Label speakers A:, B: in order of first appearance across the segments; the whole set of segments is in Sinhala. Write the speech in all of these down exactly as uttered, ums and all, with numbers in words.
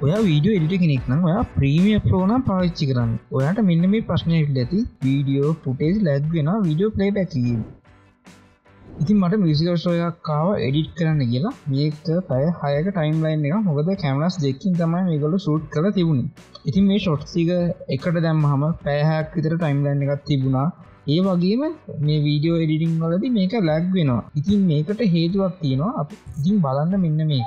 A: ඔයා වීඩියෝ එඩිටර් කෙනෙක් නම් ඔයා ප්‍රීමියර් ප්‍රෝ නම් පාවිච්චි කරන්න. ඔයාට මෙන්න මේ ප්‍රශ්නේ ඇවිල්ලා ඇති. වීඩියෝ ෆුටේජ් ලැග් වෙනවා වීඩියෝ ප්ලේබැක් එකේ. ඉතින් මට මියුසික් අවුට් එකක් ආව එඩිට් කරන්න කියලා. මේක පැය හයක ටයිම්ලයින් එක. මොකද කැමරාස් දෙකකින් තමයි මේගොල්ලෝ ෂූට් කරලා තිබුණේ. ඉතින් මේ ෂොට්ස් ටික එකට දැම්මහම පැය හයක් විතර ටයිම්ලයින් එකක් තිබුණා. ඒ වගේම මේ වීඩියෝ එඩිටිං වලදී මේක ලැග් වෙනවා. ඉතින් මේකට හේතුවක් තියෙනවා. අපි ඉතින් බලන්න මෙන්න මේක.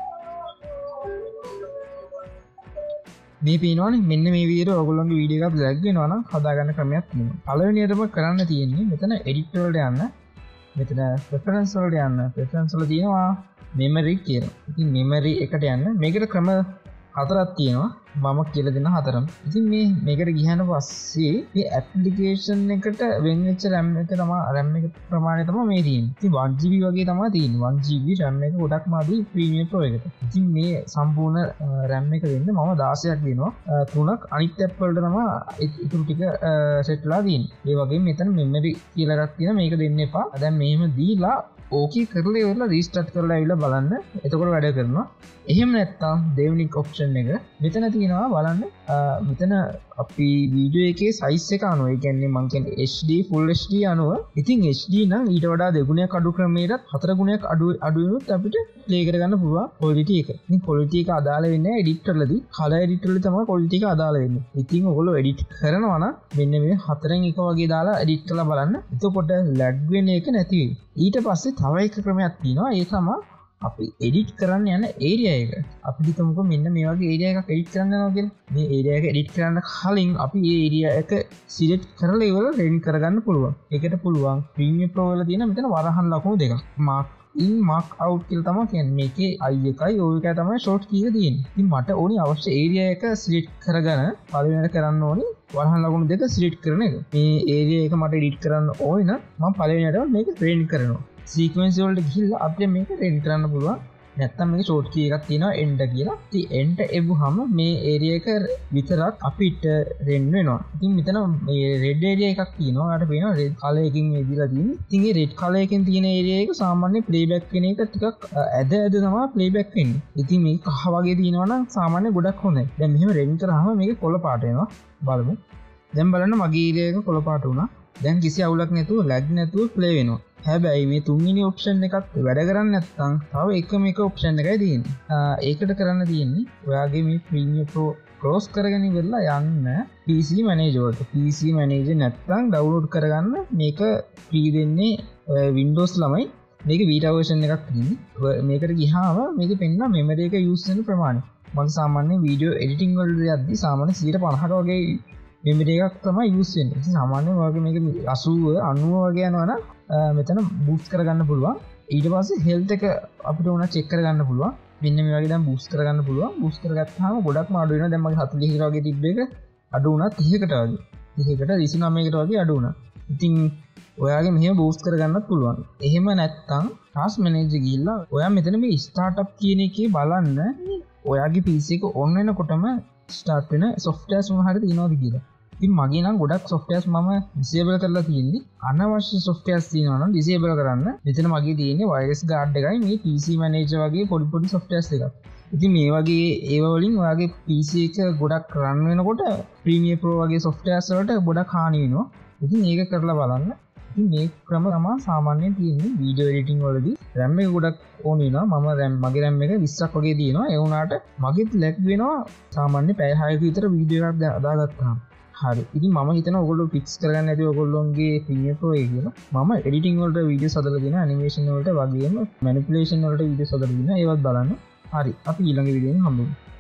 A: මේ පේනවනේ මෙන්න මේ විදිහට ඔයගොල්ලෝගේ වීඩියෝ එකක් ලැග් වෙනවා නම් හදාගන්න ක්‍රමයක් තියෙනවා. පළවෙනියටම කරන්න තියෙන්නේ මෙතන එඩිට් වලට යන්න. මෙතන ප්‍රෙෆරන්ස් වලට යන්න. ප්‍රෙෆරන්ස් වල තියෙනවා මෙමරි කියලා. ඉතින් මෙමරි එකට යන්න. මේකට ක්‍රම හතරක් තියෙනවා. මම කියලා දෙන්න හතරම. ඉතින් මේ මේකට ගියහන පස්සේ මේ ඇප්ලිකේෂන් එකට වෙන් වෙච්ච RAM එක තමයි RAM එක ප්‍රමාණය තමයි මේ තියෙන්නේ. ඉතින් one G B වගේ තමයි තියෙන්නේ. one G B RAM එක ගොඩක්ම අඩුයි ප්‍රීමියර් ප්‍රෝ එකට. ඉතින් මේ සම්පූර්ණ RAM එක වෙන්න මම දාසයක් දෙනවා. තුනක් අනිත් ඇප් වලට තමයි ඉතුරු ටික සෙට්ලා තියෙන්නේ. ඒ වගේම මෙතන මෙමරි කියලා එකක් තියෙනවා. මේක දෙන්න එපා. දැන් මෙහෙම දීලා ඕකේ කරලා ඉවරලා රීස්ටාර්ට් කරලා ආවිලා බලන්න. එතකොට වැඩ කරනවා. එහෙම නැත්නම් දෙවෙනි ඔප්ෂන් එක මෙතන තියෙනවා බලන්න. මෙතන අපි වීඩියෝ එකේ සයිස් එක අනුව, ඒ කියන්නේ මම කියන්නේ H D full H D අනුව. ඉතින් H D නම් ඊට වඩා දෙගුණයක් අඩු ක්‍රමයකට හතර ගුණයක් අඩු අඩු වෙනොත් අපිට ප්ලේ කරගන්න පුළුවන් quality එක. ඉතින් quality එක අදාළ වෙන්නේ edit වලදී. color edit වලදී තමයි quality එක අදාළ වෙන්නේ. ඉතින් ඔයගොල්ලෝ edit කරනවා නම් මෙන්න මේ හතරෙන් එක වගේ දාලා edit කරලා බලන්න. එතකොට lag වෙන එක නැති වෙයි. ඊට පස්සේ තව එක ක්‍රමයක් තියෙනවා. ඒ තමයි අපි එඩිට් කරන්න යන ඒරියා එක. අපි හිතමුකෝ මෙන්න මේ වගේ ඒරියා එකක් එඩිට් කරන්න යනවා කියලා. මේ ඒරියා එක එඩිට් කරන්න කලින් අපි මේ ඒරියා එක සිලෙක්ට් කරලා ඉවරලා රෙඩි කරගන්න පුළුවන්. ඒකට පුළුවන් ප්‍රීමියර් ප්‍රෝ වල තියෙන මෙතන වරහන් ලකුණු දෙකක්. මාක් ඉන් මාක් අවුට් කියලා තමයි කියන්නේ. මේකේ i එකයි o එකයි තමයි ෂෝට් කී එක තියෙන්නේ. ඉතින් මට ඕනි අවශ්‍ය ඒරියා එක සිලෙක්ට් කරගෙන පළවෙනිට කරන්න ඕනි වරහන් ලකුණු දෙක සිලෙක්ට් කරන එක. මේ ඒරියා එක මට එඩිට් කරන්න ඕනේ නම් මම පළවෙනිට මේක රෙඩි කරනවා. සීක්වෙන්ස් වලට ගිහිල්ලා අපිට මේක රෙඩි කරන්න පුළුවන්. නැත්තම් මේක ෂෝට් කී එකක් තියෙනවා end කියලා. ඉතින් end එවුවහම මේ ඒරියා එක විතරක් අපිට රෙන් වෙනවා. ඉතින් මෙතන මේ රෙඩ් ඒරියා එකක් තියෙනවා. ඔයාලට පේනවා රෙඩ් කලර් එකකින් මේ දීලා තියෙන්නේ. ඉතින් මේ රෙඩ් කලර් එකෙන් තියෙන ඒරියා එක සාමාන්‍ය ප්ලේබැක් වෙන එක ටිකක් ඇද ඇද තමයි ප්ලේබැක් වෙන්නේ. ඉතින් මේ කහ වගේ තියෙනවා නම් සාමාන්‍ය ගොඩක් හොඳයි. දැන් මෙහෙම රෙන් කරාම මේක කොළ පාට වෙනවා. බලමු. දැන් බලන්න මගේ ඒරියා එක කොළ පාට වුණා. දැන් කිසි අවුලක් නැතුව ලැග් නැතුව ප්ලේ වෙනවා. හැබැයි මේ තුන්වෙනි ඔප්ෂන් එකත් වැඩ කරන්නේ නැත්නම් තව එකම එක ඔප්ෂන් එකයි තියෙන්නේ. ඒකට කරන්න තියෙන්නේ ඔයාගේ මේ ප්‍රීමියර් ප්‍රෝ ක්ලෝස් කරගෙන ඉවරලා යන්න P C මැනේජර් වලට. P C මැනේජර් නැත්නම් ඩවුන්ලෝඩ් කරගන්න මේක ෆ්‍රී දෙන්නේ Windows ළමයි. මේක බීටා වර්ෂන් එකක් තියෙන්නේ. මේකට ගියාම මේකේ පෙන්නන මෙමරි එක යූස් වෙන ප්‍රමාණය. මම සාමාන්‍ය වීඩියෝ එඩිටිං වලට යද්දි සාමාන්‍ය සියයට පනහක වගේ මෙමරි එකක් තමයි යූස් වෙන්නේ. ඉතින් සාමාන්‍යයෙන් වගේ මේක අසූව අනූව වගේ යනවා නම් මෙතන බූස්ට් කරගන්න පුළුවන්. ඊට පස්සේ හෙල්ත් එක අපිට ඕන චෙක් කරගන්න පුළුවන්. මෙන්න මේ වගේ දැන් බූස්ට් කරගන්න පුළුවන්. බූස්ට් කරගත්තාම ගොඩක්ම අඩු වෙනවා. දැන් මගේ හතළිහකට වගේ තිබ්බ එක අඩු වුණා තිහකට වගේ. තිහකට විසිනවයකට වගේ අඩු වුණා. ඉතින් ඔයාගේ මෙහෙම බූස්ට් කරගන්නත් පුළුවන්. එහෙම නැත්නම් ටාස්ක් මැනේජර් ගිහිල්ලා ඔයා මෙතන මේ ස්ටාර්ට්අප් කියන එකේ බලන්න ඔයාගේ P C එක ඔන් වෙනකොටම ස්ටාර්ට් වෙන softwares මොන හරි තියෙනවද කියලා. ඉතින් මගේ නම් ගොඩක් softwares මම disable කරලා තියෙන්නේ. අනවශ්‍ය softwares තියෙනවා නම් disable කරන්න. මෙතන මගේ තියෙන්නේ virus guard එකයි මේ P C manager වගේ පොඩි පොඩි softwares එකක්. ඉතින් මේ වගේ ඒව වලින් ඔයාගේ P C එක ගොඩක් run වෙනකොට Premiere Pro වගේ softwares වලට ගොඩක් හානි වෙනවා. ඉතින් ඒක කරලා බලන්න. ඉතින් මේ ක්‍රම තමයි සාමාන්‍යයෙන් තියෙන්නේ video editing වලදී. RAM එක ගොඩක් ඕන වෙනවා. මම RAM මගේ RAM එක විස්සක් වගේ තියෙනවා. ඒ වුණාට මගෙත් lag වෙනවා සාමාන්‍ය පැය හයක විතර වීඩියෝ එකක් දාගත්තාම. හරි. ඉතින් මම හිතනවා ඔයගොල්ලෝ ෆික්ස් කරගන්න ඇති ඔයගොල්ලෝගේ Premiere Pro එක කියලා. මම editing වලට වීඩියෝස් හදලා දෙනවා, animation වලට වගේම manipulation වලට වීඩියෝස් හදලා දෙනවා. ඒවත් බලන්න. හරි. අපි ඊළඟ වීඩියෝෙන් හම්බෙමු.